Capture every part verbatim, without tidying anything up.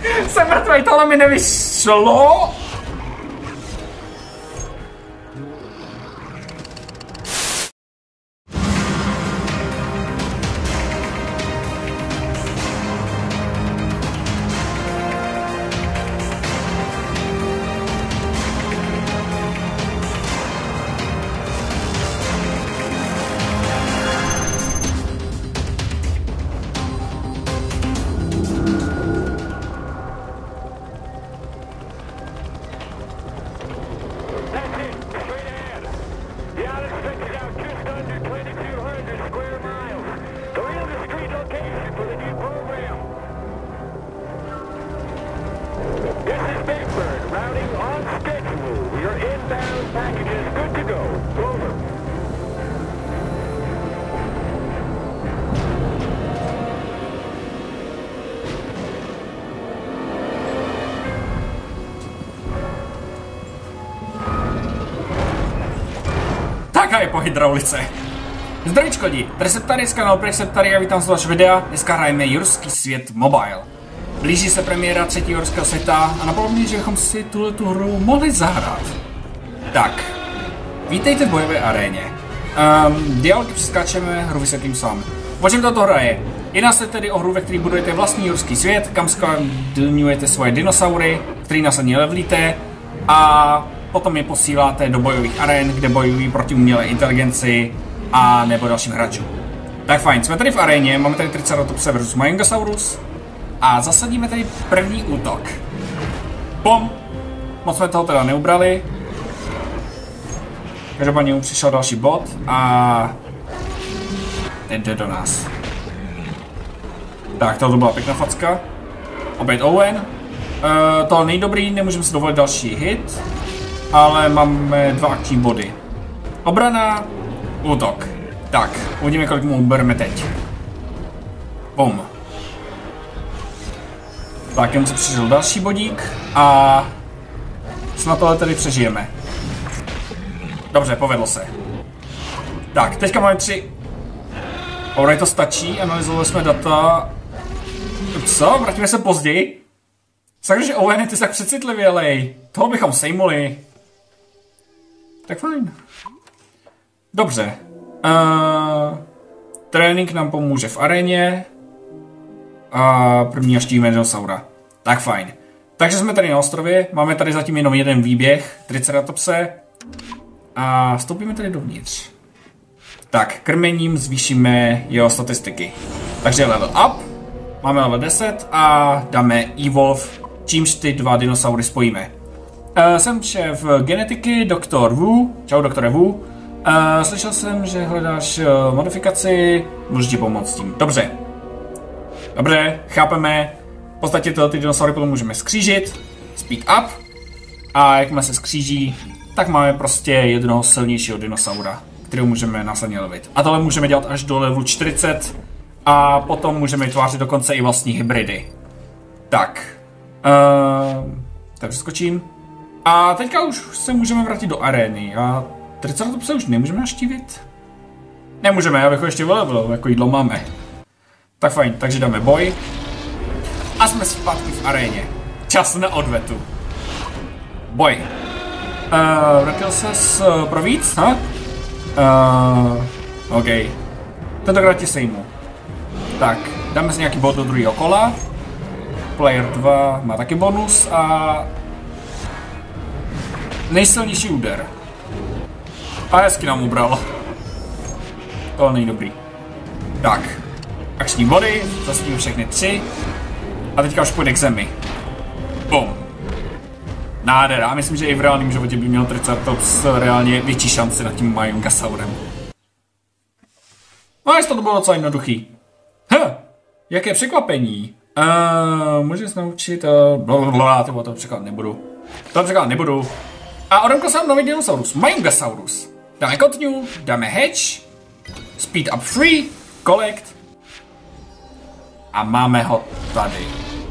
Jsem mrtvej, tohle mi nevyšlo. Tak je po hydraulice. Zdravíčko lidi, Treseptary z kanálu Treseptary a vítám z vašeho videa. Dneska hrajeme Jurský svět Mobile. Blíží se premiéra třetího Jurského světa a napadlo mě, že bychom si tuhle tu hru mohli zahrát. Tak, vítejte v bojové aréně. Um, dialogy přeskáčeme, hru vysvětlím sám. O čem tato hra je? Jedná se tedy o hru, ve které budujete vlastní jurský svět, kam skladňujete svoje dinosaury, který následně levelíte a potom je posíláte do bojových arén, kde bojují proti umělé inteligenci a nebo dalším hráčům. Tak fajn, jsme tady v aréně, máme tady Triceratopse versus Majungasaurus a zasadíme tady první útok. Pom! Moc jsme toho teda neubrali. Každopádně mu přišel další bot a ten jde do nás. Tak, tohle byla pěkná facka. Opět Owen. Uh, tohle nejdobrý, nemůžeme si dovolit další hit, ale máme dva akční body. Obrana, útok. Tak, uvidíme, kolik mu ubereme teď. Bum. Tak, jen se přišel další bodík a snad tohle tady přežijeme. Dobře, povedlo se. Tak, teďka máme tři. Alright, to stačí, analyzovali jsme data. Co? Vrátíme se později? Sakra, že Owen, ty jsi tak přecitlivělej. Toho bychom sejmuli. Tak fajn. Dobře. Uh, trénink nám pomůže v aréně. A první naštívíme dinosaura. Tak fajn. Takže jsme tady na ostrově. Máme tady zatím jenom jeden výběh. Triceratopse. A vstoupíme tady dovnitř. Tak, krmením zvýšíme jeho statistiky. Takže level up. Máme level deset a dáme evolve, čímž ty dva dinosaury spojíme. Uh, jsem šéf genetiky, doktor Wu. Čau, doktore Wu. Uh, slyšel jsem, že hledáš uh, modifikaci. Můžu ti pomoct tím. Dobře. Dobře, chápeme. V podstatě tyhle ty dinosaury potom můžeme skřížit. Speed up. A jakmile se skříží, tak máme prostě jednoho silnějšího dinosaura, kterého můžeme následně levit. A tohle můžeme dělat až do levelu čtyřicet. A potom můžeme vytvářet dokonce i vlastní hybridy. Tak. Uh, tak přeskočím. A teďka už se můžeme vrátit do arény. A Triceratopse už nemůžeme naštívit? Nemůžeme, abych ho ještě vylevil, jako jídlo máme. Tak fajn, takže dáme boj. A jsme zpátky v aréně. Čas na odvetu. Boj. Uh, vrátil ses uh, pro víc, ha? Uh, OK. Tentokrát tě sejmu. Tak, dáme si nějaký bod do druhého kola. Player dva má taky bonus a nejsilnější úder. A hezky nám ubral. To není dobrý. Tak, akční body, zasníme všechny tři. A teďka už půjde k zemi. Bum. Nádhera, a myslím, že i v reálném životě by měl Triceratops reálně větší šanci nad tím Majungasaurem. No a to bylo docela jednoduchý. Huh, jaké překvapení. Uh, můžeš naučit uh, blablabla, tyhle to překládat nebudu. To překládat nebudu. A odemkl jsem nový dinosaurus, Majungasaurus. Dáme continue, dáme hatch, speed up free, collect. A máme ho tady.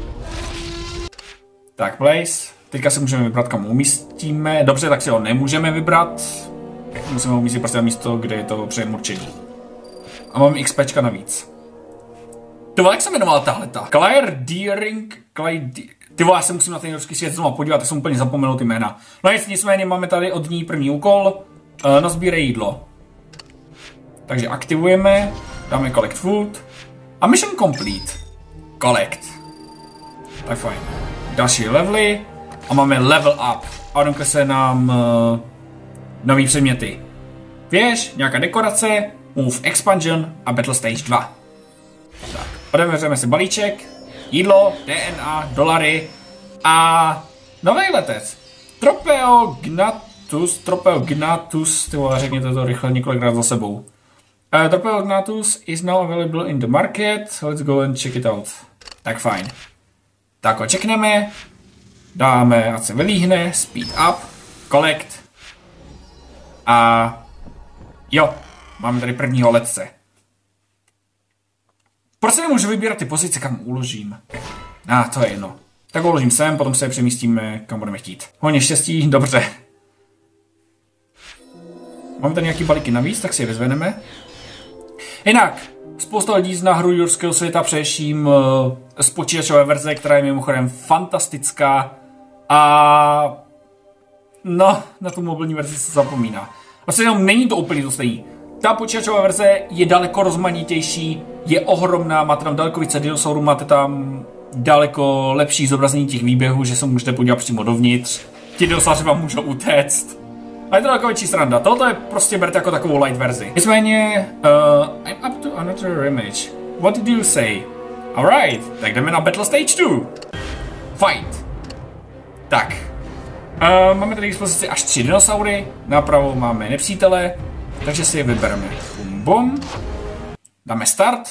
Tak, place. Teďka si můžeme vybrat, kam umístíme. Dobře, tak si ho nemůžeme vybrat. Musíme ho umístit prostě na místo, kde je to předem určení. A máme XPčka navíc. Tohle, jak se jmenovala tahleta? Claire Deering... Claire... Ty vole, já se musím na ten ruský svět znovu podívat, já jsem úplně zapomenul ty jména. No nic, nicméně máme tady od ní první úkol. Uh, nazbírej jídlo. Takže aktivujeme, dáme collect food. A mission complete. Collect. Tak fajn. Další levely. A máme level up. A odemkne se nám uh, nový předměty. Věž, nějaká dekorace, move expansion a battle stage dva. Tak, odemřeme si balíček, jídlo, D N A, dolary a nový letec. Tropeo Gnatus, Tropeo Gnatus, ty vole, řekněte to rychle několikrát za sebou. Uh, Tropeo Gnatus is now available in the market, let's go and check it out. Tak fajn. Tak ho čekneme, dáme, ať se vylíhne, speed up, collect a jo, máme tady prvního letce. Proč se nemůžu vybírat ty pozice, kam uložím? A ah, to je jedno. Tak ho uložím sem, potom se přemístíme, kam budeme chtít. Hodně štěstí, dobře. Máme tady nějaký balíky navíc, tak si je vyzvedneme. Jinak, spousta lidí zná hru jurského světa, především uh, z počítačové verze, která je mimochodem fantastická. A no, na tu mobilní verzi se zapomíná. Vlastně jenom není to úplně to stejný. Ta počítačová verze je daleko rozmanitější, je ohromná, máte tam daleko více dinosaurů, máte tam daleko lepší zobrazení těch výběhů, že se můžete podívat přímo dovnitř. Ti dinosauři vám můžou utéct. A je to daleko větší sranda. Tohle je prostě berte jako takovou light verzi. Nicméně, uh, I'm up to another image. What did you say? Alright, tak jdeme na Battle Stage dva. Fight. Tak. Uh, máme tady k dispozici až tři dinosaury. Napravo máme nepřítele, takže si je vybereme. Bum, bum. Dáme start.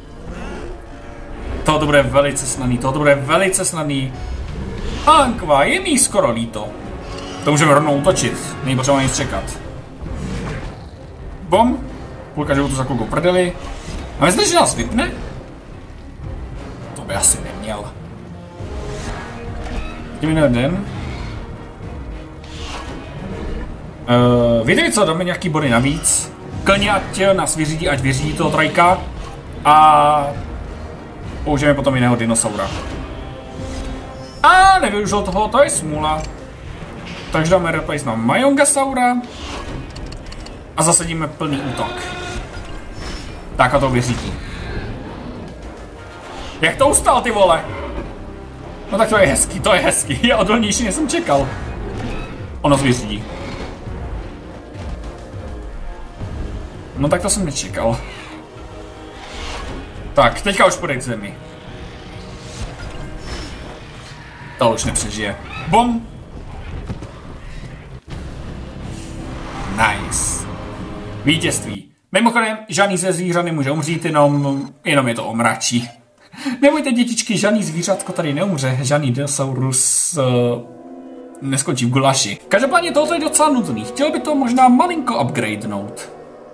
Tohle bude velice snadný, tohle bude velice snadný. Ankva, je mi skoro líto. To můžeme rovnou útočit, není potřeba nic čekat. Bom. Půlka životu za chvilku prdeli. A myslíš, že nás vypne? To by asi neměl. Give me jeden. Uh, víte co, dáme nějaký body navíc. Klidně ať nás vyřídí, ať vyřídí toho trojka. A použijeme potom jiného dinosaura. A nevyužil toho, to je smůla. Takže dáme replace na Mayongasaura. A zasadíme plný útok. Tak a to vyřídí. Jak to ustál, ty vole? No tak to je hezký, to je hezký. Je odolnější, než jsem čekal. Ono vyřídí. No tak to jsem nečekal. Tak, teďka už půjde k zemi. To už nepřežije. Bom! Nice. Vítězství. Mimochodem, žádný ze zvířat nemůže umřít, jenom, jenom je to omračí. Nebojte, dětičky, žádný zvířátko tady neumře, žádný dinosaurus uh, neskončí v gulaši. Každopádně tohle je docela nudný, chtěl by to možná malinko upgradenout.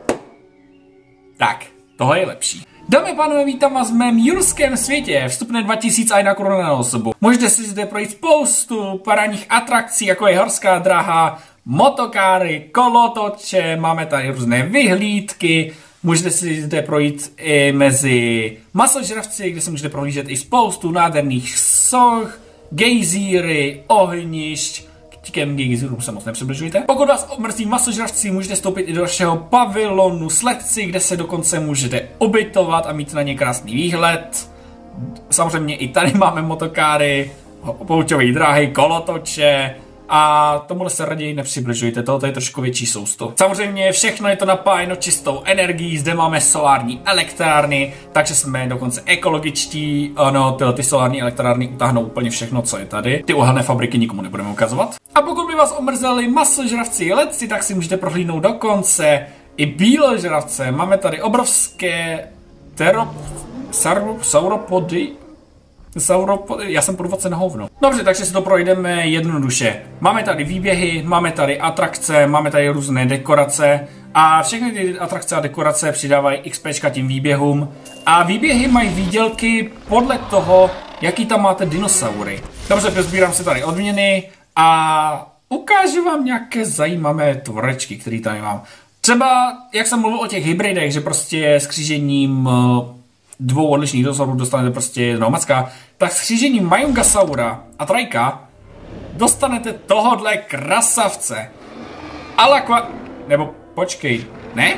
Tak, tohle je lepší. Dámy a pánové, vítám vás v mém jurském světě. Vstupné dva tisíce a jedna koruna na osobu. Můžete si zde projít spoustu parádních atrakcí, jako je horská dráha, motokáry, kolotoče, máme tady různé vyhlídky. Můžete si zde projít i mezi masožravci, kde se můžete prohlížet i spoustu nádherných soch, gejzíry, ohnišť. K těm gejzírům se moc nepřibližujte. Pokud vás omrzí masožravci, můžete stoupit i do vašeho pavilonu s letci, kde se dokonce můžete ubytovat a mít na ně krásný výhled. Samozřejmě i tady máme motokáry, pouťové dráhy, kolotoče. A tomuhle se raději nepřibližujte, tohle je trošku větší sousto. Samozřejmě všechno je to napájeno čistou energií, zde máme solární elektrárny, takže jsme dokonce ekologičtí. Ano, tyhle ty solární elektrárny utáhnou úplně všechno, co je tady. Ty uhelné fabriky nikomu nebudeme ukazovat. A pokud by vás omrzeli masožravci letci, tak si můžete prohlídnout dokonce i bíložravce. Máme tady obrovské terop... sauropody. Sauropody, já jsem podvodce na hovno. Dobře, takže si to projdeme jednoduše. Máme tady výběhy, máme tady atrakce, máme tady různé dekorace a všechny ty atrakce a dekorace přidávají XPčka tím výběhům. A výběhy mají výdělky podle toho, jaký tam máte dinosaury. Dobře, pozbírám si tady odměny a ukážu vám nějaké zajímavé tvorečky, které tady mám. Třeba, jak jsem mluvil o těch hybridech, že prostě s křížením dvou odlišných dinosaurů dostanete prostě jednoho macka, tak s křížením Mayungasaura a Trajka dostanete tohodle krasavce. Alakva... Nebo počkej, ne?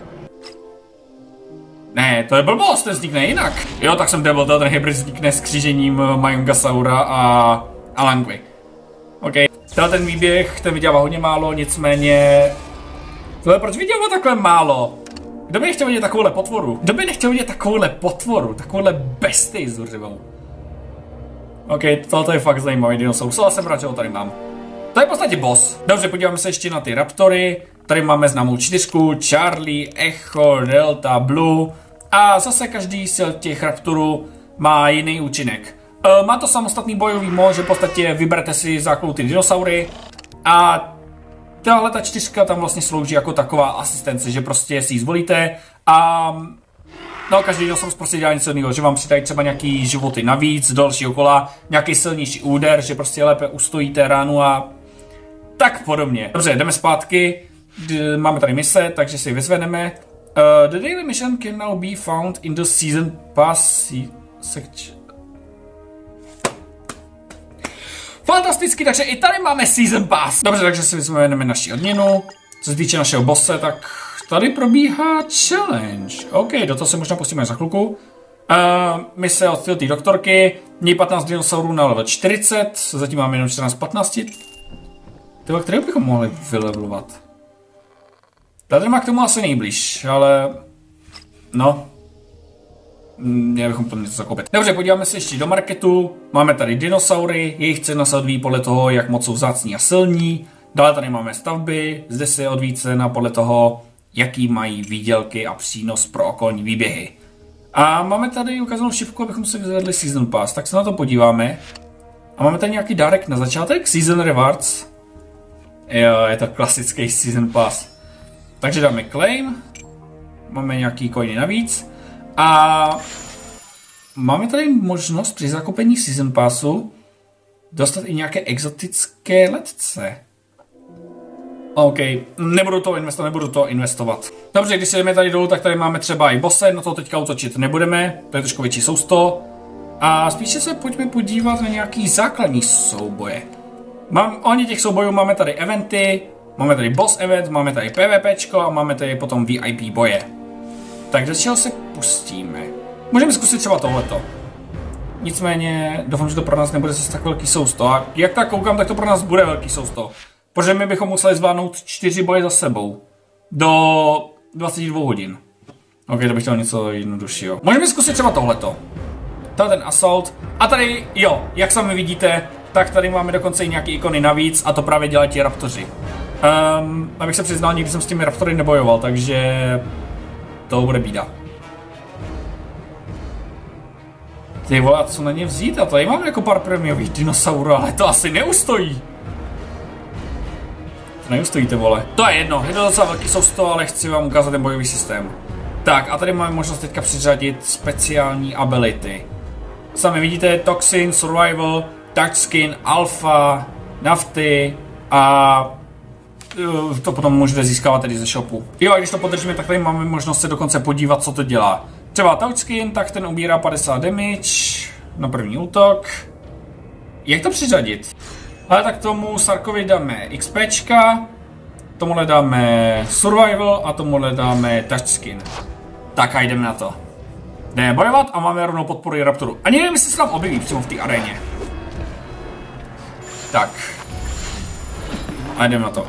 Ne, to je blbost, ten vznikne jinak. Jo, tak jsem debil, ten hybrid vznikne s křížením Mayungasaura a Alangui. OK. Tenhle ten výběh, ten vydělává hodně málo, nicméně... Tohle proč vydělává takhle málo? Kdo by nechtěl vidět takovouhle potvoru? Kdo by nechtěl vidět takovouhle potvoru? Takovouhle bestii zuřivou? OK, tohle je fakt zajímavý dinosaurus, ale jsem rád, že ho tady mám. To je v podstatě boss. Dobře, podíváme se ještě na ty raptory. Tady máme známou čtyřku, Charlie, Echo, Delta, Blue. A zase každý z těch raptorů má jiný účinek. E, má to samostatný bojový mod, že v podstatě vyberete si základu ty dinosaury. A tahle ta čtyřka tam vlastně slouží jako taková asistence, že prostě si ji zvolíte a no, každý dinosaurus prostě dělá něco jiného, že vám přidají třeba nějaký životy navíc, do dalšího kola, nějaký silnější úder, že prostě lépe ustojíte ránu a tak podobně. Dobře, jdeme zpátky, máme tady mise, takže si vyzvedneme. Uh, the daily mission can now be found in the season pass section. Fantasticky, takže i tady máme Season Pass. Dobře, takže si vyzvedneme naši odměnu. Co se týče našeho bosse, tak tady probíhá challenge. OK, do toho se možná pustíme za chvilku. Uh, mise od té doktorky. Měj patnáct dinosaurů na level čtyřicet. Zatím máme jenom čtrnáct patnáct. Tyhle, které bychom mohli vylevelovat? Tady má k tomu asi nejblíž, ale... No... Měli bychom to něco zakoupit. Dobře, podíváme se ještě do marketu. Máme tady dinosaury, jejich cena se odvíjí podle toho, jak moc jsou vzácní a silní. Dále tady máme stavby, zde se odvíjí cena podle toho, jaký mají výdělky a přínos pro okolní výběhy. A máme tady ukázanou šipku, abychom si vyzvedli Season Pass, tak se na to podíváme. A máme tady nějaký dárek na začátek, Season Rewards. Jo, je to klasický Season Pass. Takže dáme claim. Máme nějaký coiny navíc. A máme tady možnost při zakupení Season Passu dostat i nějaké exotické letce. OK, nebudu to investovat, nebudu to investovat. Dobře, když si jdeme tady dolů, tak tady máme třeba i bosse, na to teďka útočit nebudeme, to je trošku větší sousto. A spíše se pojďme podívat na nějaký základní souboje. Mám, ohledně těch soubojů máme tady eventy, máme tady boss event, máme tady PvPčko a máme tady potom V I P boje. Tak do čeho se pustíme? Můžeme zkusit třeba tohleto. Nicméně doufám, že to pro nás nebude zase tak velký sousto. A jak tak koukám, tak to pro nás bude velký sousto. Protože my bychom museli zvládnout čtyři boje za sebou. Do dvacet dva hodin. OK, to bych chtěl něco jednoduššího. Můžeme zkusit třeba tohleto. Tady ten assault. A tady, jo, jak sami vidíte, tak tady máme dokonce i nějaké ikony navíc. A to právě dělají ti raptoři. Um, abych se přiznal, nikdy jsem s těmi raptory nebojoval, takže... To bude bída. Ty vole, co na ně vzít? A tady mám jako pár prémiových dinosaurů, ale to asi neustojí. To neustojí, ty vole. To je jedno, je to docela velký sousto, ale chci vám ukázat ten bojový systém. Tak a tady máme možnost teďka přiřadit speciální ability. Sami vidíte Toxin, Survival, Touchskin, Alpha, Nafty a... to potom můžete získávat tedy ze shopu. Jo, a když to podržíme, tak tady máme možnost se dokonce podívat, co to dělá. Třeba Touchskin, tak ten ubírá padesát damage na první útok. Jak to přiřadit? Ale tak tomu Sarkovi dáme XPčka, tomuhle dáme Survival a tomuhle dáme Touchskin. Tak a jdeme na to. Jdeme bojovat a máme rovnou podporu Raptoru. Ani nevím, jestli se tam objeví přímo v té aréně. Tak. A jdeme na to.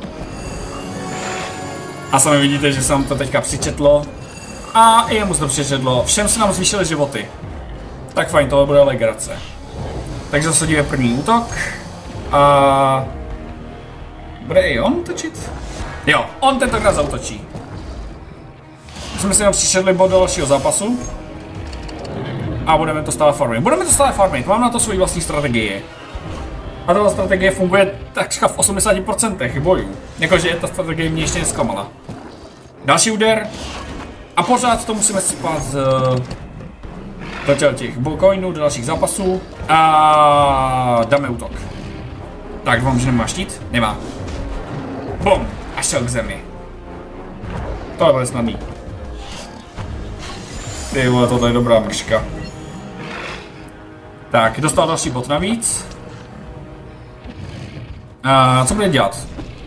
A sami vidíte, že se nám to teďka přičetlo. A i jemu se to přičetlo. Všem se nám zvýšily životy. Tak fajn, tohle bude legrace. Takže zasadíme první útok. A... bude i on útočit? Jo, on tentokrát zaútočí. Jsme si jenom přičetli bod do dalšího zápasu. A budeme to stále farmit. Budeme to stále farmit, mám na to svoji vlastní strategii. A tato strategie funguje takřka v osmdesáti procentech bojů. Jakože ta strategie mě ještě nezklamala. Další úder. A pořád to musíme sypat z... do těch coinů, do dalších zápasů. A dáme útok. Tak, doufám, že nemá štít? Nemá. Bum! A šel k zemi. Tohle bude snadný. Ty vole, tohle je dobrá myška. Tak, dostal další bod navíc. A co bude dělat?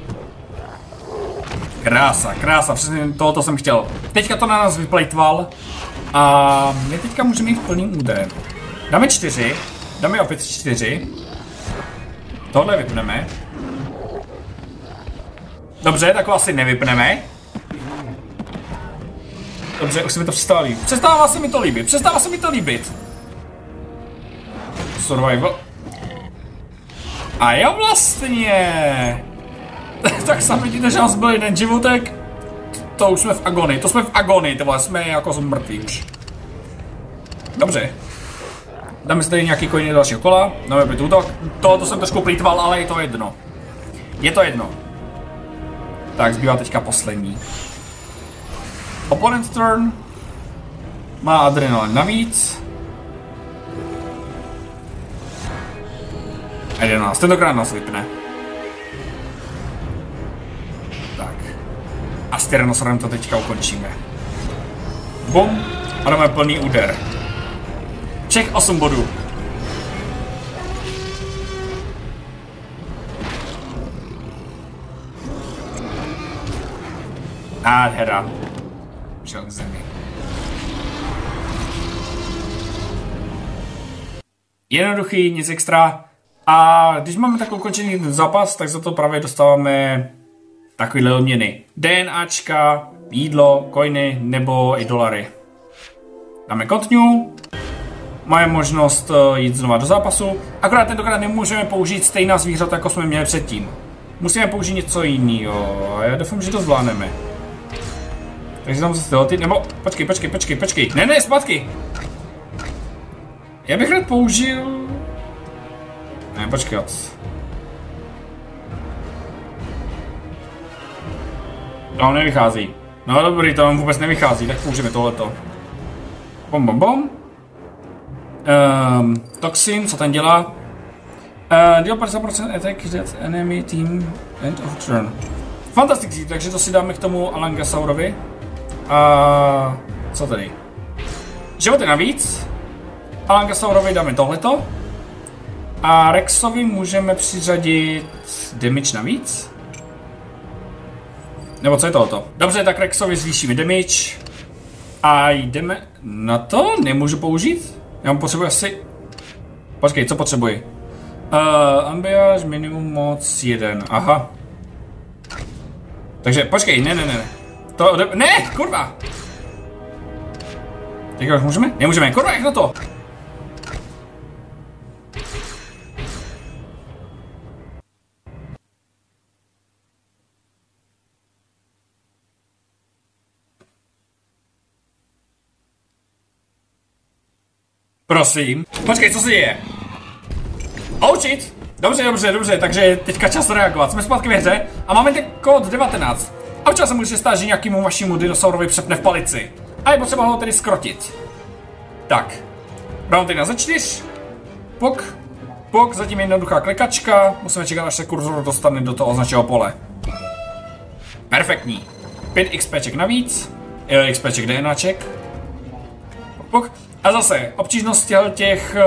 Krása, krása, přesně tohoto jsem chtěl. Teďka to na nás vyplejtval. A my teďka můžeme jít plným úderem. Dáme čtyři, dáme opět čtyři. Tohle vypneme. Dobře, tak ho asi nevypneme. Dobře, už se mi to přestává líbit. Přestává se mi to líbit, přestává se mi to líbit. Survival. A jo vlastně. Tak sami vidíte, že nás byl jeden životek. To už jsme v agonii, to jsme v agonii, tohle jsme jako mrtví už. Dobře. Dáme si tady nějaký coiny dalšího kola. Dáme opět útok. Tohoto jsem trošku plýtval, ale je to jedno. Je to jedno. Tak, zbývá teďka poslední. Opponent turn. Má adrenalin navíc. A jedenáct. Tentokrát nás vypne. Tak. A s Tyrannosaurem to teďka ukončíme. Bum. A dáme plný úder. Všech osm bodů. Nádhera. Šel k zemi. Jednoduchý, nic extra. A když máme takový ukončený zápas, tak za to právě dostáváme takovýhle odměny. DNAčka, jídlo, coiny nebo i dolary. Dáme continue. Máme možnost jít znova do zápasu. Akorát tentokrát nemůžeme použít stejná zvířata, jako jsme měli předtím. Musíme použít něco jiného. A já doufám, že to zvládneme. Takže tam zase ty, nebo počkej, počkej, počkej, počkej. Ne, ne, zpátky. Já bych rád použil... Ne, počkat. To nevychází. No dobrý, to vám vůbec nevychází, tak použijeme tohleto. Bom, bom, bom. Um, toxin, co ten dělá? Uh, dělá padesát procent attack that enemy team end of turn. Fantastický, takže to si dáme k tomu Alangasaurovi. A co tady? Životy navíc. Alangasaurovi dáme tohleto. A Rexovi můžeme přiřadit damage navíc. Nebo co je tohoto? Dobře, tak Rexovi zvýšíme damage. A jdeme na to? Nemůžu použít? Já mám potřebuji asi... Počkej, co potřebuji? Uh, Ambiage, minimum moc jeden, aha. Takže počkej, ne, ne, ne. To, ne, kurva! Teďka už můžeme? Nemůžeme, kurva, jak na to? Prosím. Počkej, co se děje? Oh shit! Dobře, dobře, dobře, takže teďka čas reagovat. Jsme zpátky ve hře a máme ten kód devatenáct. A včas se může stát, že nějakému vašemu dinosaurovi přepne v palici. A je potřeba ho tedy skrotit. Tak. Dáme tady na ze čtyř. Pok. Pok, zatím jednoduchá klikačka. Musíme čekat, až se kurzor dostane do toho označeného pole. Perfektní. pět XPček navíc. XPček DNAček. Pok, pok. A zase, obtížnost těch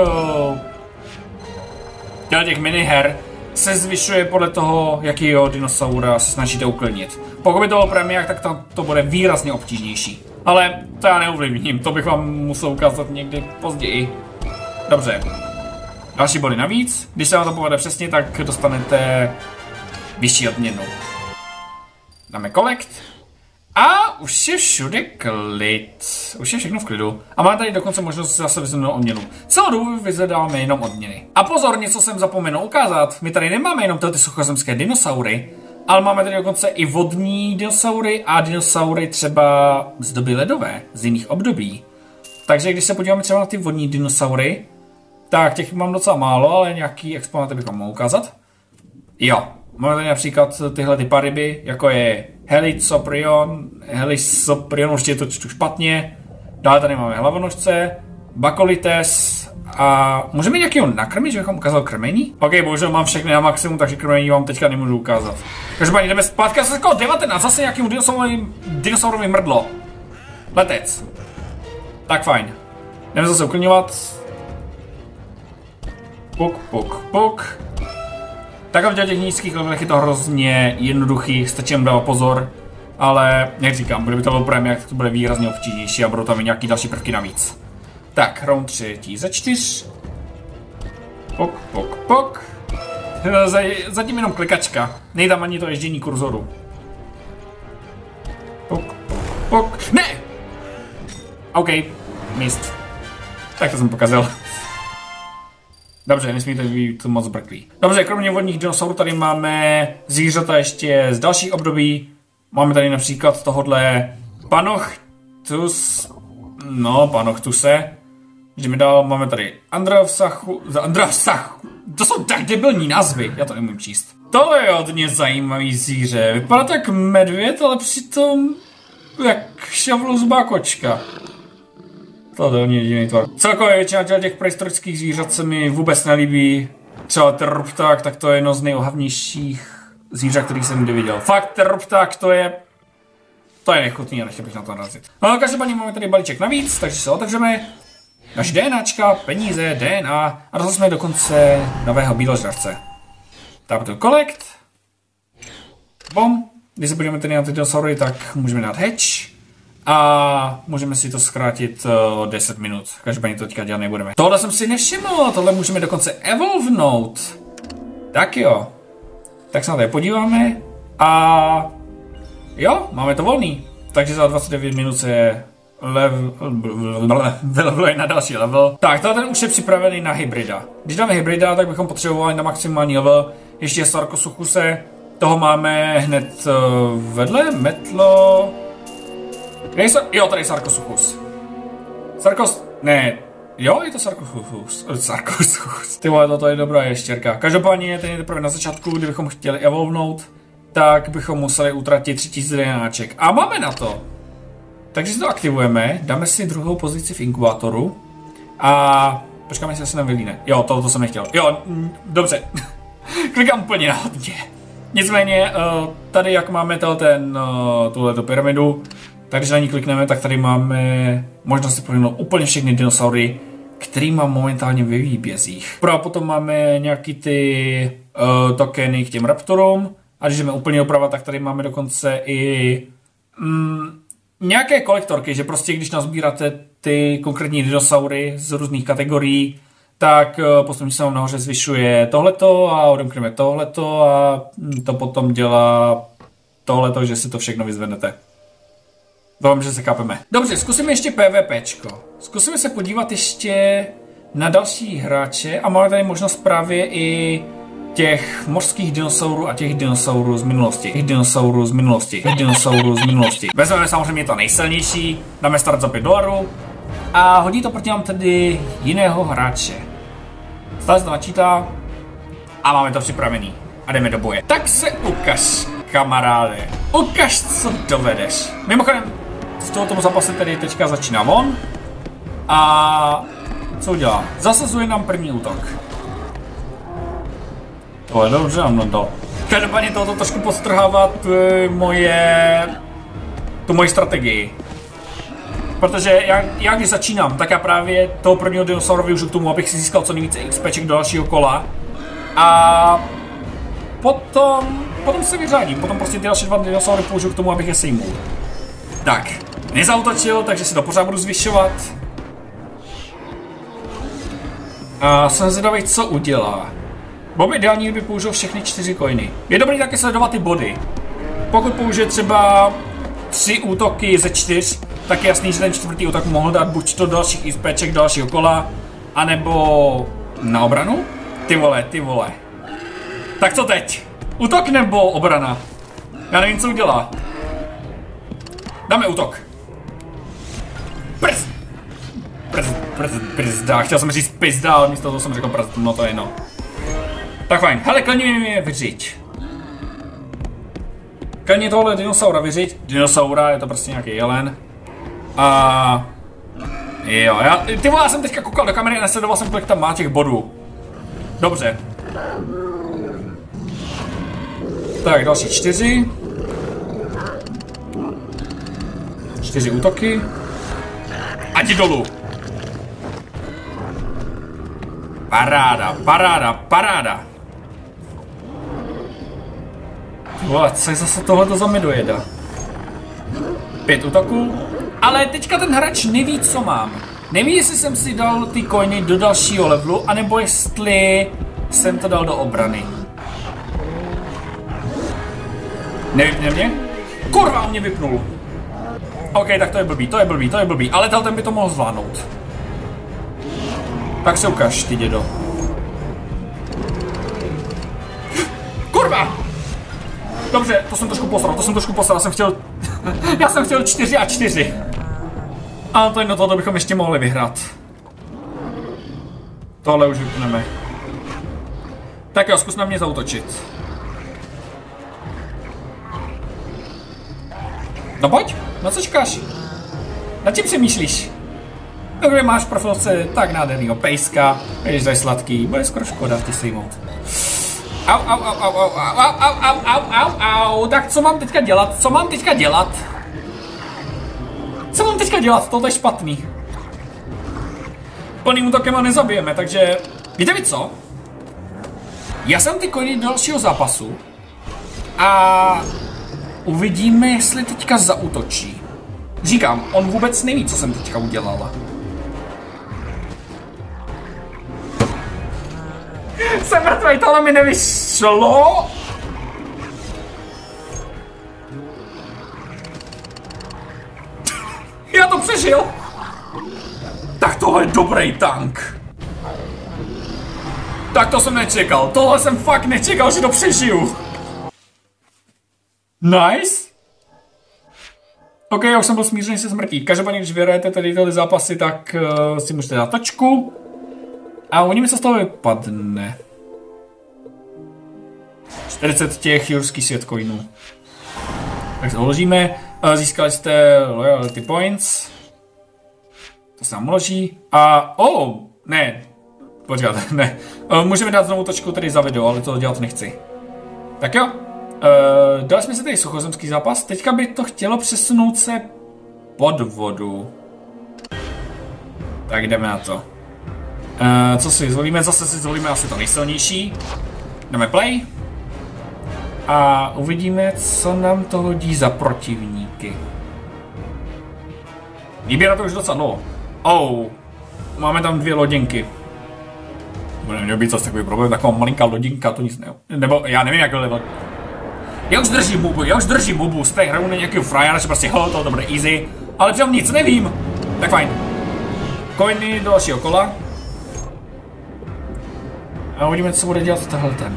těch miniher se zvyšuje podle toho, jakýho dinosaura se snažíte uklidnit. Pokud by to byl premiák, tak to, to bude výrazně obtížnější. Ale to já neovlivním, to bych vám musel ukázat někdy později. Dobře. Další body navíc. Když se vám to povede přesně, tak dostanete vyšší odměnu. Dáme collect. A už je všude klid. Už je všechno v klidu. A máme tady dokonce možnost zase vyzvednout odměnu. Celou dobu vyzvedáme jenom odměny. A pozor, něco jsem zapomenul ukázat. My tady nemáme jenom ty suchozemské dinosaury, ale máme tady dokonce i vodní dinosaury a dinosaury třeba z doby ledové, z jiných období. Takže když se podíváme třeba na ty vodní dinosaury, tak těch mám docela málo, ale nějaký exponáty bychom mohli ukázat. Jo. Máme tady například tyhle ty paryby, jako je Helicoprion, Helicoprion, určitě to čtu špatně. Dále tady máme hlavonožce, Bakolites a můžeme nějakého nakrmit, že bychom ukázal krmení? Ok, bohužel mám všechny na maximum, takže krmení vám teďka nemůžu ukázat. Každopádně jdeme zpátky, zase jako devatenáct, zase nějakému dinosaurovi, dinosaurovi mrdlo. Letec. Tak fajn. Jdeme zase uklidňovat. Puk, puk, puk. Takhle v těch nízkých levelech je to hrozně jednoduchý, stačí jen dávat pozor. Ale, jak říkám, bude by to byl problém, jak to bude výrazně obtížnější a budou tam i nějaký další prvky navíc. Tak, round třetí ze čtyř. Pok, pok, pok. Zatím jenom klikačka. Nejde tam ani to ježdění kurzoru. Pok, pok, pok. Ne! OK, mist. Tak to jsem pokazil. Dobře, nesmí to být moc brklý. Dobře, kromě vodních dinosaurů tady máme zvířata ještě z dalších období. Máme tady například tohodle Panochtus. No, Panochtuse. Jdeme dál, máme tady Andravsachu. Andravsachu. To jsou tak debilní názvy, já to nemůžu číst. Tohle je hodně zajímavý zvíře. Vypadá tak medvěd, ale přitom jak šavlozubá kočka. To je hodně divný tvar. Celkově většina těch prehistorických zvířat se mi vůbec nelíbí. Třeba teropták, tak to je jedno z nejohavnějších zvířat, který jsem kdy viděl. Fakt, teropták, to je... To je nechutný a nechtěl bych na to narazit. No, každopádně máme tady balíček navíc, takže se otevřeme. Naše DNAčka, peníze, D N A a dostali jsme do konce nového bíložravce. Dáme to collect. Bom. Když se podíváme tady na ty dinosaury, tak můžeme dát hatch. A můžeme si to zkrátit o deset minut. Každopádně to teďka dělat nebudeme. Tohle jsem si nevšiml, tohle můžeme dokonce evolvnout. Tak jo. Tak se na to podíváme. A jo, máme to volný. Takže za dvacet devět minut se level na další level. Tak, ten už je připravený na hybrida. Když dáme hybrida, tak bychom potřebovali na maximální level ještě Sarcosuchuse. Toho máme hned vedle. Metlo... Kde je Sar... Jo, tady je Sarcosuchus. Sarkos... Ne. Jo, je to Sarcosuchus. Sarcosuchus. Ty vole, toto je dobrá ještěrka. Každopádně ten je teprve na začátku, kdybychom chtěli evolvnout, tak bychom museli utratit tři tisíce DNAček. A máme na to. Takže si to aktivujeme, dáme si druhou pozici v inkubátoru a počkáme, jestli se nám vylíne. Jo, tohle to jsem nechtěl. Jo, mm, dobře. Klikám úplně na hodně. Nicméně, tady jak máme ten, tuhleto pyramidu, tak když na ní klikneme, tak tady máme možnost si prohnout úplně všechny dinosaury, který mám momentálně ve výbězích. A potom máme nějaký ty uh, tokeny k těm raptorům a když jdeme úplně oprava, tak tady máme dokonce i mm, nějaké kolektorky, že prostě když nazbíráte ty konkrétní dinosaury z různých kategorií, tak uh, postupně se nám nahoře zvyšuje tohleto a odemkneme tohleto a to potom dělá tohleto, že si to všechno vyzvednete. Doufám, že se chápeme. Dobře, zkusíme ještě PvPčko. Zkusíme se podívat ještě na další hráče a máme tady možnost právě i těch mořských dinosaurů a těch dinosaurů z minulosti. Těch dinosaurů z minulosti. Těch dinosaurů z minulosti. Vezmeme samozřejmě to nejsilnější, dáme start za pět dolarů a hodí to proti nám tedy jiného hráče. Stále se to načítá a máme to připravený. A jdeme do boje. Tak se ukaž, kamaráde. Ukaž, co dovedeš. Mimochodem, z tohoto zápasu tedy teďka začíná on. A co udělá? Zasazuje nám první útok. To je dobře, no to. Každopádně tohoto trošku podstrhává tu moje... tu moji strategii. Protože já, já když začínám, tak já právě toho prvního dinosaura využiju k tomu, abych si získal co nejvíce XPček do dalšího kola. A potom, potom se vyřádím, potom prostě ty další dva dinosaury použiju k tomu, abych je sejmul. Tak, nezautočil, takže si to pořád budu zvyšovat. A jsem zvědavý, co udělá. Bylo by ideální, kdyby použil všechny čtyři coiny. Je dobrý také sledovat ty body. Pokud použije třeba tři útoky ze čtyř, tak je jasný, že ten čtvrtý útok mohl dát buď to do dalších XPček do dalšího kola, anebo na obranu. Ty vole, ty vole. Tak co teď? Útok nebo obrana? Já nevím, co udělá. Dáme útok. Prst! Prst, prst, brzda. Chtěl jsem říct pizda, ale místo toho jsem řekl prst, no to je no. Tak fajn, hele, klidně mi je vyřiď. Klidně tohle dinosaura vyřiď. Dinosaura, je to prostě nějaký jelen. A... Jo, já, ty vole, já jsem teďka koukal do kamery a nesledoval jsem, kolik tam má těch bodů. Dobře. Tak, další čtyři. Čtyři útoky. A jdi dolů. Paráda, paráda, paráda. Vole, co je zase tohleto za medojeda? Pět útoků. Ale teďka ten hráč neví, co mám. Neví, jestli jsem si dal ty coiny do dalšího levelu, anebo jestli jsem to dal do obrany. Nevypne mě? Kurva, on mě vypnul. OK, tak to je blbý, to je blbý, to je blbý, ale ten by to mohl zvládnout. Tak se ukaž, ty dědo. Kurva! Dobře, to jsem trošku posral, to jsem trošku posral, já jsem chtěl... já jsem chtěl čtyři a čtyři. Ale to je no to, to bychom ještě mohli vyhrát. Tohle už vypneme. Tak jo, zkus na mě zaútočit. No pojď, na co čekáš? Na čím přemýšlíš? Dobře, máš profilce tak nádhernýho pejska, když dají sladký, bude skoro škoda ty sejmout. Au, au, au, au, au, au, au, au, au, au, au, tak co mám teďka dělat? Co mám teďka dělat? Co mám teďka dělat? Tohle je špatný. Plným útokem ho nezabijeme, takže... Víte vy co? Já jsem ty coiny do dalšího zápasu a uvidíme, jestli teďka zaútočí. Říkám, on vůbec neví, co jsem teďka udělala. Jsem mrtvej, tohle mi nevyšlo. Já to přežil. Tak tohle je dobrý tank. Tak to jsem nečekal. Tohle jsem fakt nečekal, že to přežiju. Nice. OK, já už jsem byl smířený se smrtí. Každopádně, když vyhrajete tady tyhle zápasy, tak uh, si můžete dát tačku. A uvidíme, co z toho vypadne. čtyřicet těch jurských světcoinů. Tak se uložíme. Získali jste loyalty points. To se nám uloží. A oh, ne. Počkat, ne. Můžeme dát znovu tačku tady za video, ale to dělat nechci. Tak jo. Uh, dali jsme si tady suchozemský zápas. Teďka by to chtělo přesunout se pod vodu. Tak jdeme na to. Uh, co si zvolíme? Zase si zvolíme asi to nejsilnější. Jdeme play. A uvidíme, co nám to hodí za protivníky. Vybírá to už docela dlouho. Oh, máme tam dvě loděnky. Bude měl být zase takový problém, taková malinká lodinka, to nic ne... Nebo já nevím, jak level. Já už držím bubu, já už držím bubu, z té hry na nějakého frajera, že prostě ho, to bude easy. Ale přitom nic nevím. Tak fajn. Coiny do dalšího kola. A uvidíme, co bude dělat tahle ten.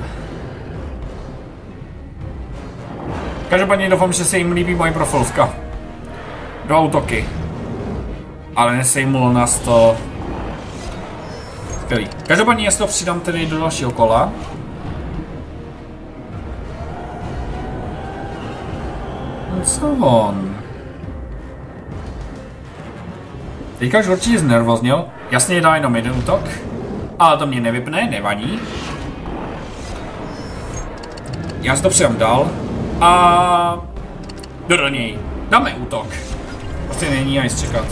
Každopádně doufám, že se jim líbí moje profilovka. Dva útoky. Ale nesejmulo nás to... Skvělý. Každopádně já si to přidám tedy do dalšího kola. Co on? Teďka už určitě znervozněl. Jasně dá jenom jeden útok. Ale to mě nevypne, nevadí. Já si to přidám dál. A... Jdu do něj. Dáme útok. Prostě není nic čekat.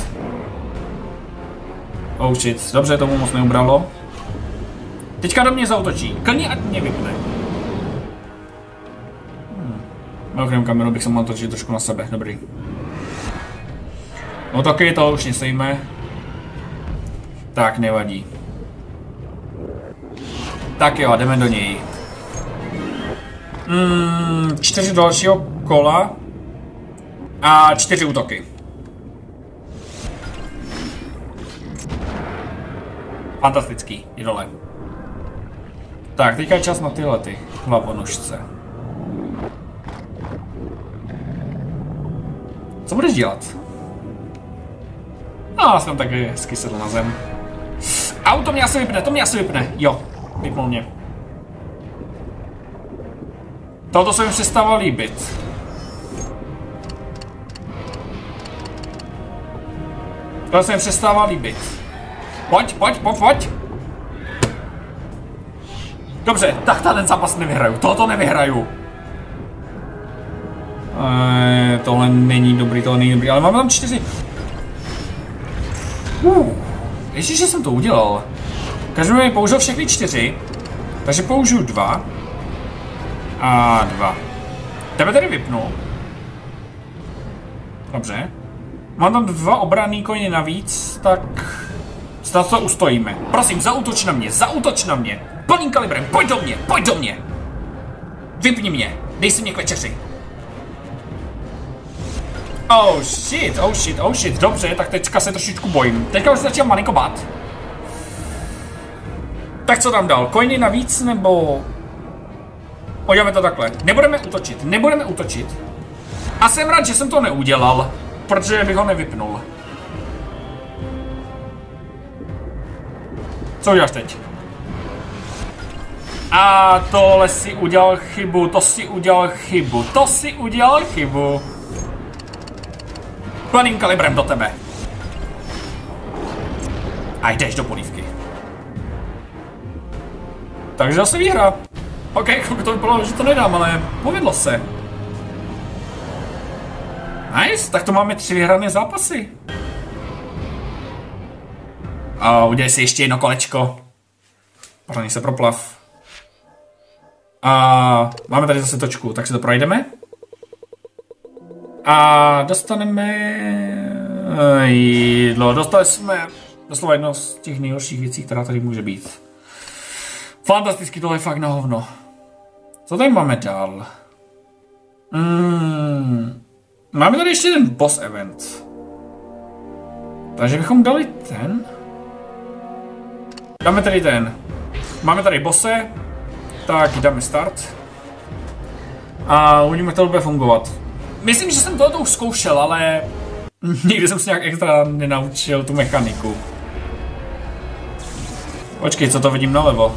Oh shit, dobře, tomu moc neubralo. Teďka do mě zaútočí. Klidně ať mě vypne. Hmm. Mimochodem kameru bych se mohl točit trošku na sebe, dobrý. Útoky to už nesejme. Tak, nevadí. Tak jo, jdeme do něj. Mm, čtyři dalšího kola. A čtyři útoky. Fantastický, je dole. Tak, teďka je čas na tyhle ty hlavonožce. Co budeš dělat? No, jsem tak hezky sedl na zem. Au, to mě asi vypne, to mě asi vypne. Jo, vypnul mě. Toto se mi přestává líbit. Tohle se mi přestává líbit. Pojď, pojď, pojď, pojď. Dobře, tak ten zápas nevyhraju, tohoto nevyhraju. Eee, tohle není dobrý, tohle není dobrý, ale máme tam čtyři. Uh, ještě, že jsem to udělal. Každopádně použil všechny čtyři, takže použiju dva. A dva. Tebe tady vypnu. Dobře. Mám tam dva obranný koně navíc, tak snad to ustojíme. Prosím, zaútoč na mě, zaútoč na mě. Plným kalibrem, pojď do mě, pojď do mě. Vypni mě, dej si mě k večeři. Oh shit, oh shit, oh shit, dobře, tak teďka se trošičku bojím. Teďka už se začínám malinko bát. Tak co tam dal? Coiny navíc, nebo... Uděláme to takhle. Nebudeme útočit, nebudeme útočit. A jsem rád, že jsem to neudělal, protože bych ho nevypnul. Co uděláš teď? A tohle si udělal chybu, to si udělal chybu, to si udělal chybu. Plným kalibrem do tebe. A jdeš do polívky. Takže zase výhra. OK, to vypadalo, že to nedám, ale povedlo se. Nice, tak to máme tři vyhrané zápasy. A udělej si ještě jedno kolečko. Pořádně se proplav. A máme tady zase točku, tak si to projdeme. A dostaneme jídlo. Dostali jsme doslova jedno z těch nejhorších věcí, která tady může být. Fantasticky, tohle je fakt na hovno. Co tady máme dál? Mm, máme tady ještě jeden boss event. Takže bychom dali ten. Dáme tady ten. Máme tady bosse. Tak dáme start. A uvidíme, jak to bude fungovat. Myslím, že jsem tohoto už zkoušel, ale nikdy jsem se nějak extra nenaučil tu mechaniku. Počkej, co to vidím nalevo?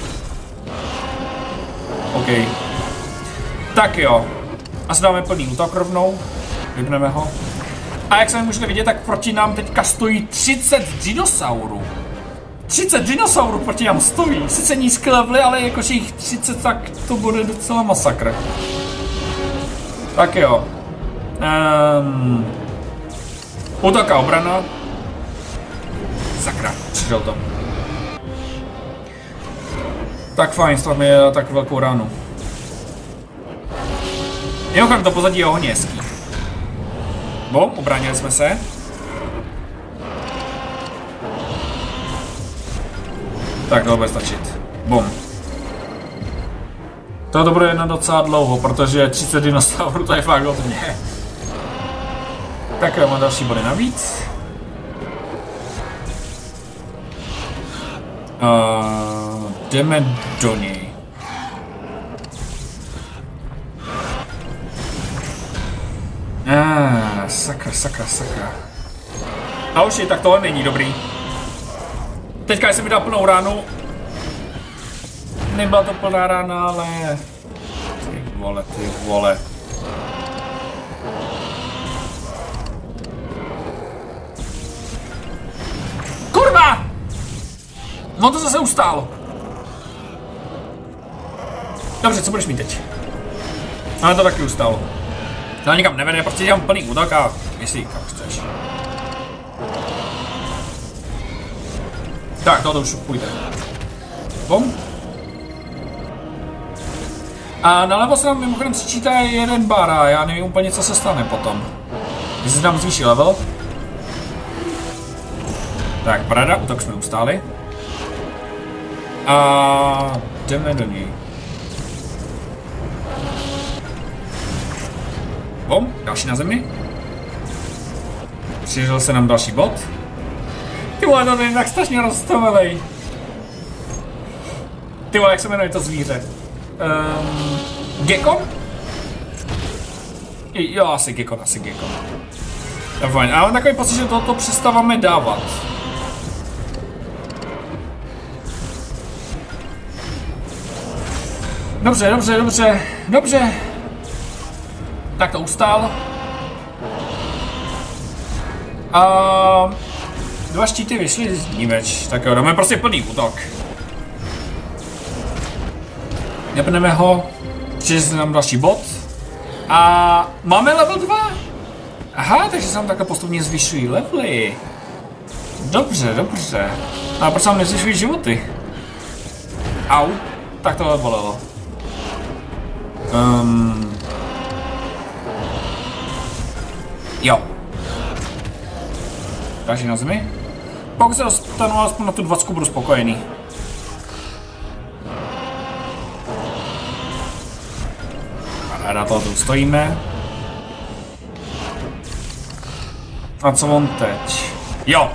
OK. Tak jo. Asi dáme plný útok rovnou. Vypneme ho. A jak se můžete vidět, tak proti nám teďka stojí třicet dinosaurů. třicet dinosaurů proti nám stojí. Sice nízké levely, ale jakože jich třicet, tak to bude docela masakr. Tak jo. Um, útok a obrana. Sakra, přišel to. Tak fajn, stav mi tak velkou ránu. Mimochodem to pozadí je hodně hezký. Bom, ubránili jsme se. Tak to bude stačit. Bom. To bude na docela dlouho, protože třicet dinosaurů to je fakt hodně. Tak jo, mám další body navíc. Uh, jdeme do něj. Ah, sakra, sakra, sakra. A už je, tak tohle není dobrý. Teďka jsem mi dal plnou ránu. Nebyla to plná rána, ale... Ty vole, ty vole. Kurva! No to zase ustálo. Dobře, co budeš mít teď? Ale to taky ustálo. To nikam nevede, prostě dělám plný útok a jestli kam chceš. Tak, tohle už půjde. Bom. A nalevo se nám mimochodem sčítá jeden bar a já nevím úplně, co se stane potom. Jestli se nám zvýší level. Tak, paráda, útok jsme ustáli. A jdeme do něj. Bom, další na zemi. Přišel se nám další bod. Ty vole, to je tak strašně roztomelej. Ty vole, jak se jmenuje to zvíře? Um, Gekon? Jo, asi Gekon, asi Gekon. To je fajn, ale mám takový pocit, že tohoto přestáváme dávat. Dobře, dobře, dobře, dobře. Tak to ustál. A dva štíty vyšly z ní več. Tak jo, dáme prostě plný útok. Nepneme ho. Přišli se nám další bod. A máme level dva. Aha, takže se nám takhle postupně zvyšují levely. Dobře, dobře. A proč nám nezvyšují životy? Au. Tak tohle bolelo. Um. Jo. Další na zemi. Pokud se dostanu alespoň na tu dvacku, budu spokojený. A na toho tu stojíme. A co on teď? Jo!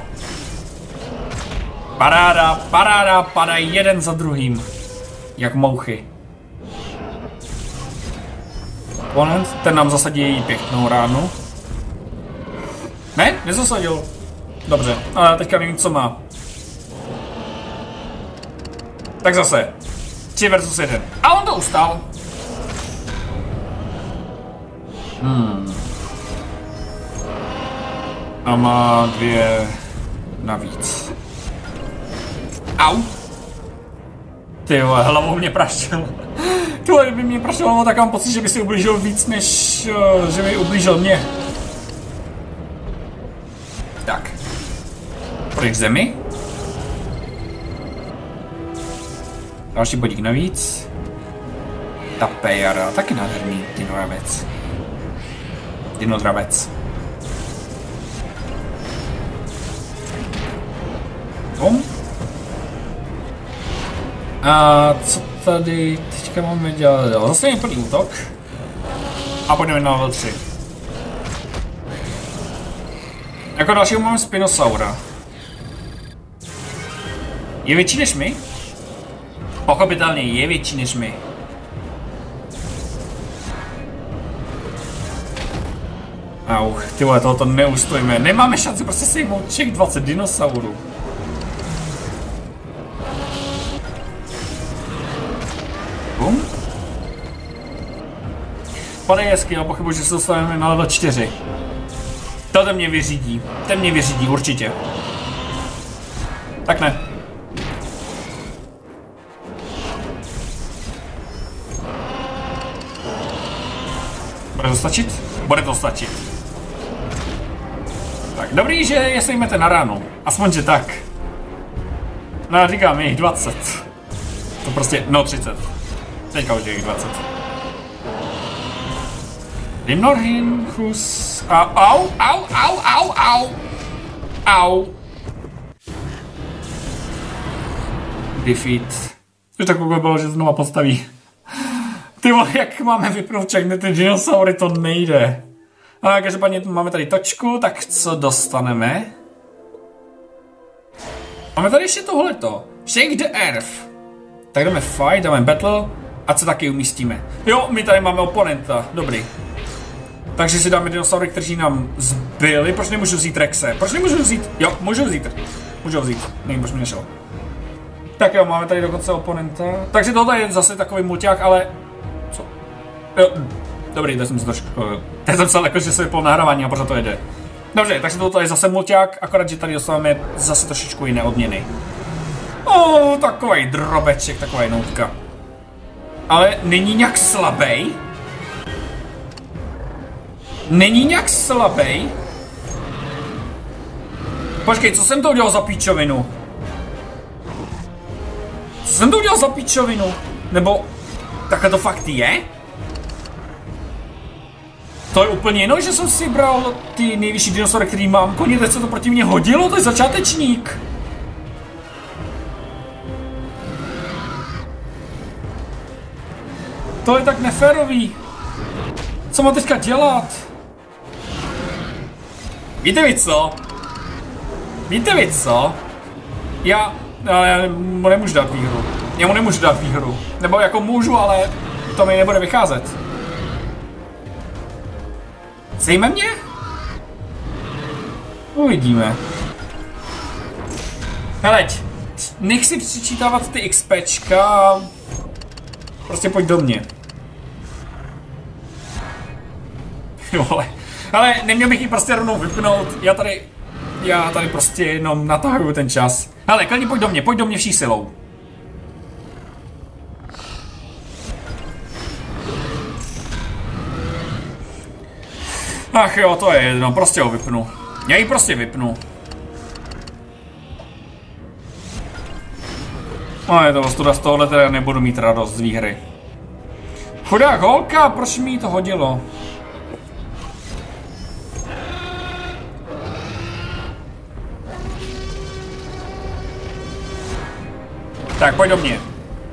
Paráda, paráda, padají jeden za druhým. Jak mouchy. Oponent, ten nám zasadí pěknou ránu. Ne, nezasadil. Dobře, ale teďka nevím, co má. Tak zase. tři versus jeden. A on to ustál. Hmm. A má dvě navíc. Au. Ty vole, hlavou mě praštil. Ty by mě praštil hlavou, tak mám pocit, že by si ublížil víc, než uh, že by ublížil mě. Tak. Pryč zemi. Další bodík navíc. Ta pejara, taky nádherný dinoravec. Dinodravec. Bum. A co tady teďka máme dělat? Zase je plný útok. A pojďme na level tři. Jako dalšího máme Spinosaura. Je větší než my? Pochopitelně je větší než my. Au, ty vole, tohoto neustojíme. Nemáme šanci prostě sejmout všech dvacet dinosaurů. Bum. Padej hezky, ale pochybuji, že se dostaneme na level čtyři. To ten mě vyřídí. Ten mě vyřídí, určitě. Tak ne. Bude to stačit? Bude to stačit. Tak, dobrý, že jestli jdete na ránu. Aspoň, že tak. No, říkám, je jich dvacet. To prostě, no třicet. Teďka už je jich dvacet. Limnorhinchus. Au, au, au, au, au, au. Au. Defeat. Už tak bylo, že znova postaví. Ty vole, jak máme vypnout všechny ty dinosaury, to nejde. Ale každopádně máme tady točku, tak co dostaneme? Máme tady ještě tohleto. Shake the Earth. Tak jdeme fight, dáme battle a co taky umístíme. Jo, my tady máme oponenta, dobrý. Takže si dáme dinosaury, kteří nám zbyli. Proč nemůžu vzít Rexe? Proč nemůžu vzít? Jo, můžu vzít. Můžu vzít. Nevím, proč mi nešel. Tak jo, máme tady dokonce oponenta. Takže tohle je zase takový mulťák, ale... Co? Jo, dobrý, teď jsem se trošku... Teď jsem se jako, že se vypol nahrávání a pořád to jede. Dobře, takže tohle je zase mulťák, akorát, že tady dostáváme zase trošičku jiné odměny. O, takový drobeček, taková noutka. Ale není nějak slabý. Není nějak slabý. Počkej, co jsem to udělal za píčovinu? Co jsem to udělal za píčovinu? Nebo... Takhle to fakt je? To je úplně jinou, že jsem si bral ty nejvyšší dinosaury, který mám. Koně, teď se to proti mě hodilo, to je začátečník. To je tak neférový. Co mám teďka dělat? Víte vy co? Víte vy co? Já... Já mu nemůžu dát výhru. Já mu nemůžu dát výhru. Nebo jako můžu, ale to mi nebude vycházet. Sejme mě? Uvidíme. Heleď, nech si přičítávat ty XPčka. Prostě pojď do mě. Jo, ale, ale neměl bych ji prostě rovnou vypnout. Já tady, já tady prostě jenom natahuju ten čas. Hele, klidně pojď do mě, pojď do mě vší silou. Ach jo, to je jedno, prostě ho vypnu. Já ji prostě vypnu. No je to ostuda, z tohohle teda nebudu mít radost z výhry. Chudák holka, proč mi to hodilo? Tak, pojď do mě.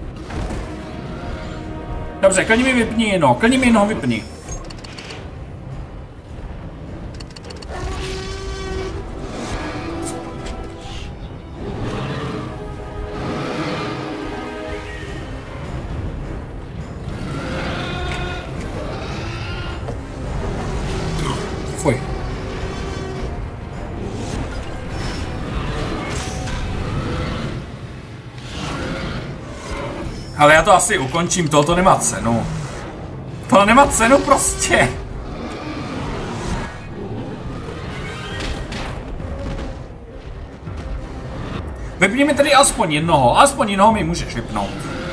Dobře, klidně mi vypni jedno, klidně mi jednoho vypni. Fuj. Ale já to asi ukončím, tohoto nemá cenu. To nemá cenu prostě. Vypni mi tedy aspoň jednoho, aspoň jednoho mi můžeš vypnout.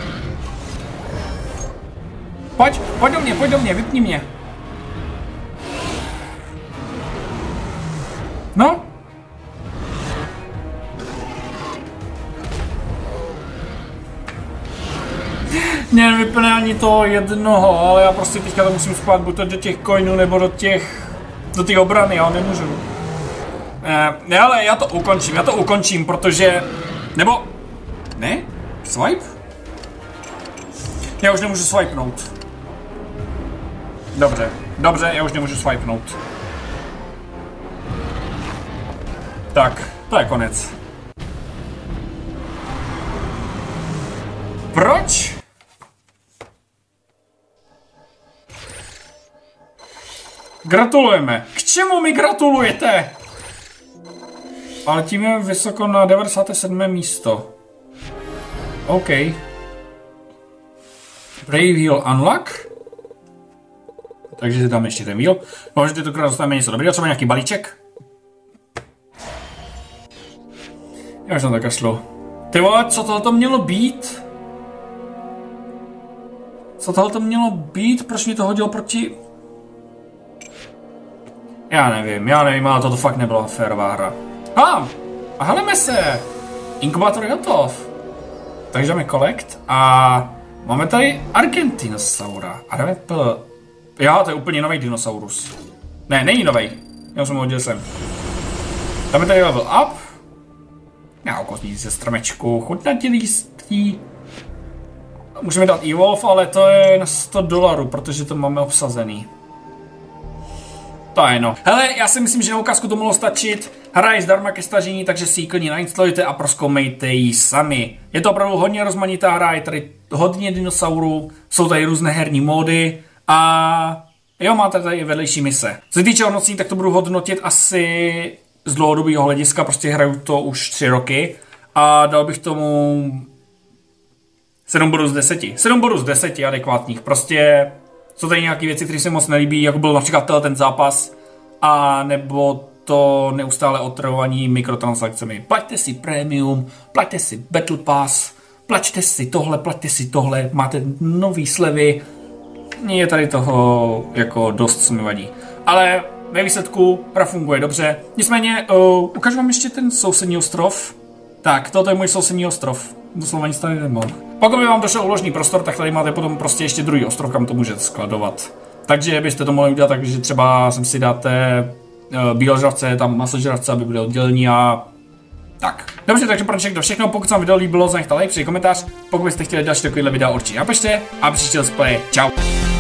Pojď, pojď do mě, pojď do mě, vypni mě. No. Mě nevypne ani to jednoho, ale já prostě teďka to musím spát buď to do těch coinů, nebo do těch, do těch obrany, já nemůžu. Ne, ale já to ukončím, já to ukončím, protože, nebo, ne? Swipe? Já už nemůžu swipenout. Dobře, dobře, já už nemůžu swipenout. Tak, to je konec. Proč? Gratulujeme. K čemu mi gratulujete? Ale tím je vysoko na devadesátém sedmém místo. OK. Brave Wheel Unlock. Takže si tam ještě ten wheel. Možná tentokrát dostaneme něco dobrého, třeba nějaký balíček. Já už tam tak šlo. Ty vole, co tohle mělo být? Co tohle mělo být? Proč mi to hodilo proti... Já nevím, já nevím, ale toto fakt nebyla férová hra. A, a heleme se! Inkubátor je hotov. Takže jdeme collect a máme tady Argentinosaura. A jdeme pl... Jo, to je úplně nový dinosaurus. Ne, není nový. Já jsem ho hodil sem. Dáme tady level up. Já okosní ze stromečku, chutnatí lístí. Můžeme dát evolve, ale to je na sto dolarů, protože to máme obsazený. To je no. Hele, já si myslím, že na ukázku to mohlo stačit. Hra je zdarma ke stažení, takže si ji klidně nainstalujte a prozkoumejte ji sami. Je to opravdu hodně rozmanitá hra, je tady hodně dinosaurů, jsou tady různé herní módy a jo, máte tady i vedlejší mise. Co se týče hodnocení, tak to budu hodnotit asi z dlouhodobého hlediska, prostě hraju to už tři roky a dal bych tomu sedm bodů z deseti. sedm bodů z deseti adekvátních, prostě jsou tady nějaké věci, které se moc nelíbí, jako byl například ten zápas, a nebo to neustále otravování mikrotransakcemi. Plaťte si premium, plaťte si Battle Pass, plaťte si tohle, plaťte si tohle, máte nový slevy. Je tady toho jako dost, co mi vadí. Ale ve výsledku hra funguje dobře. Nicméně, uh, ukážu vám ještě ten sousední ostrov. Tak, toto je můj sousední ostrov. Doslova nic tady nemohl. Pokud by vám došel úložný prostor, tak tady máte potom prostě ještě druhý ostrov, kam to můžete skladovat. Takže byste to mohli udělat tak, že třeba sem si dáte uh, bíložravce, tam masožravce, aby byly oddělení a tak. Dobře, takže pro dnešek to všechno. Pokud se vám video líbilo, zanechte like, přijde komentář. Pokud byste chtěli další takovýhle videa, určitě napište a příště let's play. Čau.